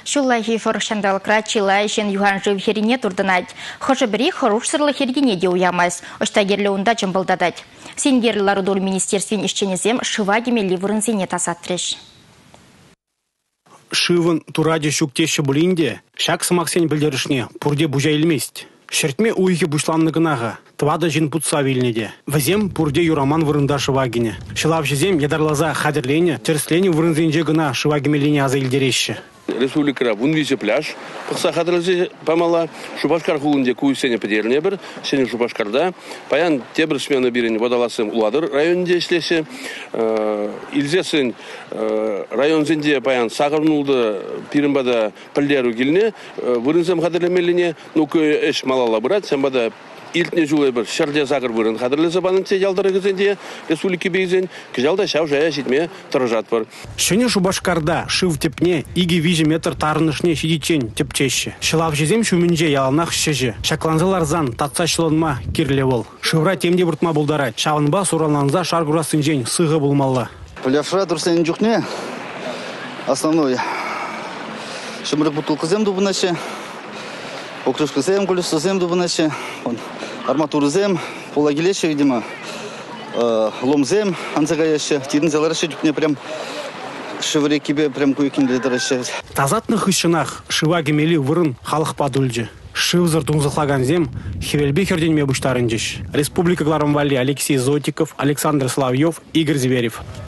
Шуллахи форшандал крачила ишен юхан жив херине турдынать. Хожа бери хоруш сырлы хергене де уямайс. Оштагерлі унда жымбылдадать. Сенгерлар удол министерствен ишченезем шывагеме ливырынзене тасатреш. Шывын тураде шуктеші бұлінде, шак сымақсен білдерішне пұрде бұжа елмест. Шертме уйхи бұшланны гынаға, твада жин путса вильнеде. Візем пұрде юраман вырында шывагене. Шылап жезем едарлаза хадерлене, терслене вырынзенже гына шывагемеліне аза илдереші. Республика вунвизе пляж, пақса хадырызе памала, Шубашкар хулынде куйсене педерне бір, сене Шубашкарда, паян тебір смены біріне водаласым Уладыр районінде ішлесе, илзесін районзенде паян сағырнулды пирімбада пілдеру келіне, вырынзем хадырлемеліне, нұқы әш малала бұрат, сен бада илтне жулы бір шарде зағыр бұрын қадырлызы банынце ялдары кезенде республики бейзен, кежалда шау жая жетме тұрыжат бар. Шыне Шубашкарда шыв тепне иги вижі метр тарынышне шедичен тепчеші. Шылап жезем шумінже яланақ шежі. Шакланзыларзан татса шылынма кирле бол. Шывра темде бұртма бұлдарат. Шавынба сураланза шаргурасын жен сығы бұлмалла. Пляшра дұрсен жүхне основной. Шымырық бұтылқы зем дұбынашы. Окрышкы зем, колесо зем дұбынашы. Арматуры зем, полагилеші, видимо, лом зем, анзагаяшы, тирін зеларышы жүкне прям шывыре кебе прям көйкінді дырышы. Тазатных ишынах шыва кемели вырын халық падульджі. Шывзыр тунзықлаган зем хевелбе херденме бұштарын жеш. Республика Гларамвали Алексей Зотиков, Александр Соловьев, Игорь Зверев.